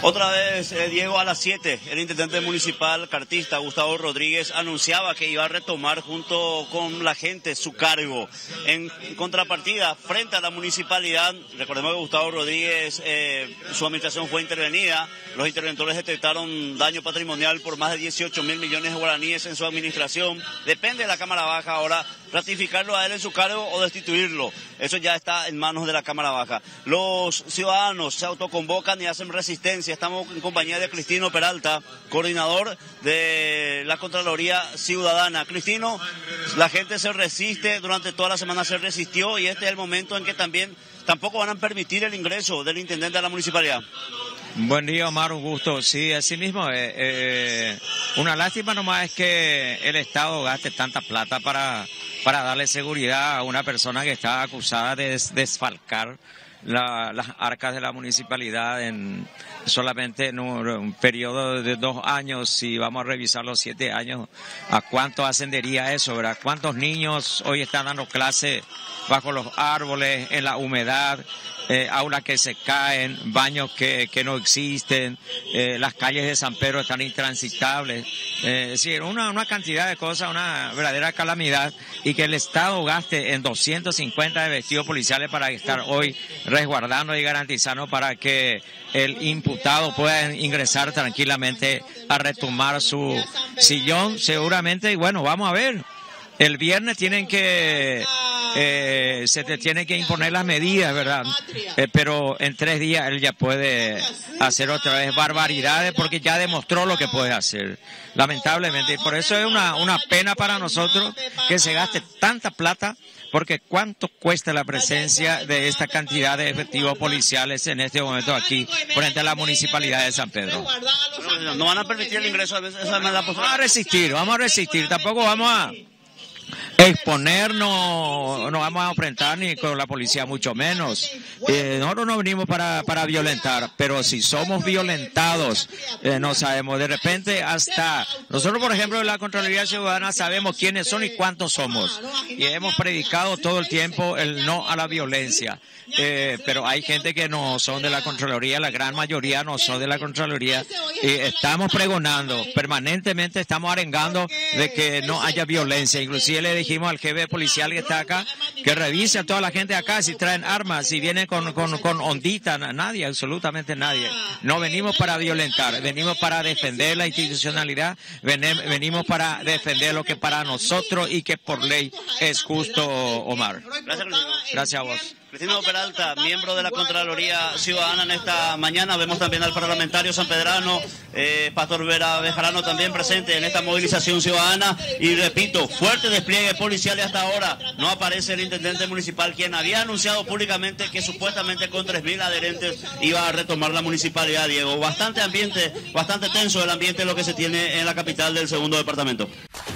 Otra vez, Diego, a las 7, el intendente municipal cartista Gustavo Rodríguez anunciaba que iba a retomar junto con la gente su cargo. En contrapartida, frente a la municipalidad, recordemos que Gustavo Rodríguez, su administración fue intervenida, los interventores detectaron daño patrimonial por más de 18 mil millones de guaraníes en su administración. Depende de la Cámara Baja ahora ratificarlo a él en su cargo o destituirlo. Eso ya está en manos de la Cámara Baja. Los ciudadanos se autoconvocan y hacen resistencia. Estamos en compañía de Cristino Peralta, coordinador de la Contraloría Ciudadana. Cristino, la gente se resiste, durante toda la semana se resistió y este es el momento en que tampoco van a permitir el ingreso del intendente a la municipalidad. Buen día, Omar, un gusto. Sí, así mismo. Una lástima nomás es que el Estado gaste tanta plata para darle seguridad a una persona que está acusada de desfalcar las arcas de la municipalidad solamente en un periodo de 2 años. Si vamos a revisar los 7 años, ¿a cuánto ascendería eso, verdad? ¿Cuántos niños hoy están dando clase bajo los árboles, en la humedad? Aulas que se caen, baños que no existen, las calles de San Pedro están intransitables. Es decir, una cantidad de cosas, una verdadera calamidad, y que el Estado gaste en 250 de vestidos policiales para estar hoy resguardando y garantizando para que el imputado pueda ingresar tranquilamente a retomar su sillón, seguramente. Y bueno, vamos a ver. El viernes se te tiene que imponer las medidas, ¿verdad? Pero en 3 días él ya puede hacer otra vez barbaridades porque ya demostró lo que puede hacer, lamentablemente. Y por eso es una pena para nosotros que se gaste tanta plata, porque ¿cuánto cuesta la presencia de esta cantidad de efectivos policiales en este momento aquí frente a la municipalidad de San Pedro? No van a permitir el ingreso, vamos a resistir, tampoco vamos a exponernos, no vamos a enfrentar ni con la policía, mucho menos. Nosotros no venimos para violentar, pero si somos violentados, no sabemos. De repente hasta nosotros, por ejemplo, en la Contraloría Ciudadana sabemos quiénes son y cuántos somos. Y hemos predicado todo el tiempo el no a la violencia. Pero hay gente que no son de la Contraloría, la gran mayoría no son de la Contraloría. Estamos pregonando, permanentemente estamos arengando de que no haya violencia. Inclusive le dijimos al jefe policial que está acá que revise a toda la gente acá si traen armas, si vienen con ondita. Nadie, absolutamente nadie. No venimos para violentar, venimos para defender la institucionalidad, venimos para defender lo que para nosotros y que por ley es justo, Omar. Gracias a vos. Cristino Peralta, miembro de la Contraloría Ciudadana en esta mañana. Vemos también al parlamentario sanpedrano, Pastor Vera Bejarano, también presente en esta movilización ciudadana. Y repito, fuerte despliegue policial y hasta ahora no aparece el intendente municipal, quien había anunciado públicamente que supuestamente con 3.000 adherentes iba a retomar la municipalidad, Diego. Bastante tenso el ambiente lo que se tiene en la capital del segundo departamento.